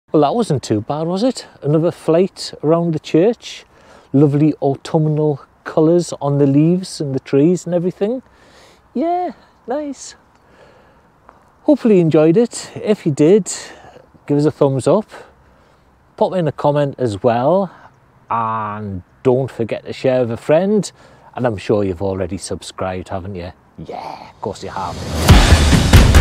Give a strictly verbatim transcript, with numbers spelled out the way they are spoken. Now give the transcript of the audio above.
Well, that wasn't too bad, was it? Another flight around the church. Lovely autumnal colours on the leaves and the trees and everything. Yeah, nice. Hopefully you enjoyed it. If you did, give us a thumbs up. Pop in a comment as well. And don't forget to share with a friend. And I'm sure you've already subscribed, haven't you? Yeah, of course you have.